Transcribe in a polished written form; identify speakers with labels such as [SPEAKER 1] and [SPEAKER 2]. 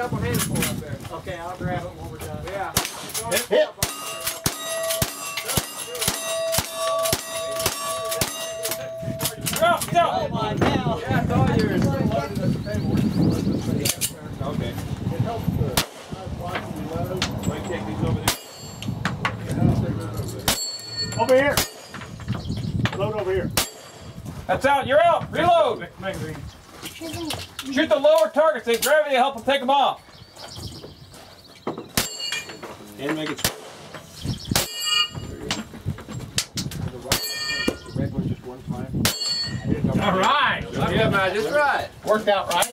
[SPEAKER 1] double handful up there.
[SPEAKER 2] Okay, I'll grab it when we're done.
[SPEAKER 1] Yeah.
[SPEAKER 3] Hit.
[SPEAKER 2] Oh my God.
[SPEAKER 1] Yeah, it's all yours. Loaded at the table.
[SPEAKER 3] Okay.
[SPEAKER 1] It helps the watching the load.
[SPEAKER 3] Might take these over there.
[SPEAKER 4] Over here. Load over here.
[SPEAKER 5] That's out. You're out. Reload.
[SPEAKER 4] Magazine.
[SPEAKER 5] Shoot the lower targets. They gravity help them take them off.
[SPEAKER 3] And make it. The red one's just one time.
[SPEAKER 5] All right.
[SPEAKER 1] Yeah, man, just right.
[SPEAKER 2] Worked out right.